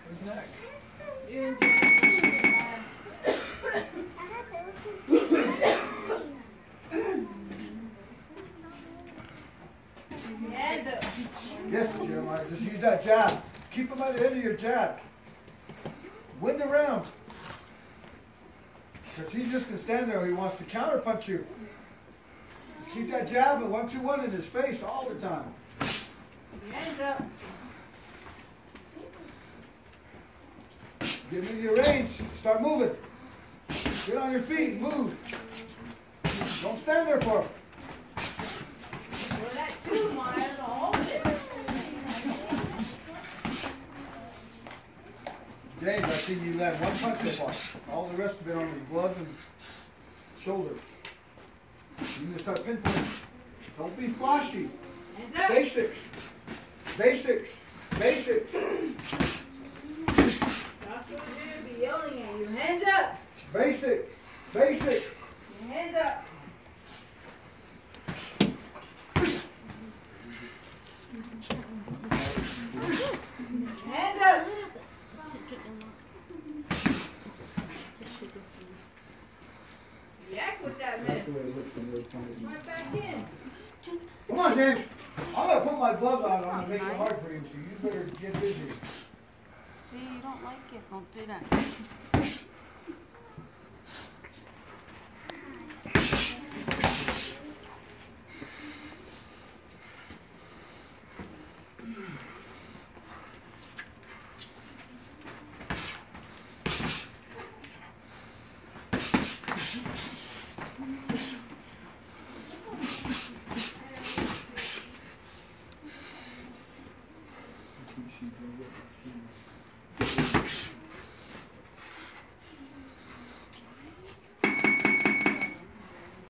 Who's next? You. Yes, Jeremiah, just use that jab. Keep him at the end of your jab. Wind around. Because he's just going to stand there. He wants to counter punch you. Keep that jab at 1-2-1 in his face all the time. Hands up. Get into your range. Start moving. Get on your feet. Move. Don't stand there for him. Well, that 2 miles, hold it. James, I see you land one punch so far. All the rest have been on his gloves and shoulder. You need to start pinpointing. Don't be flashy. Hands up. Basics. Basics. Basics. That's what you'd be yelling at you. Hands up. Basics. Basics. Hands up. Hands up. Yak with that mess. Right back in. Come on, James. I'm going to put my gloves on. I'm going to make it hard for you, so you better get busy. See, you don't like it. Don't do that.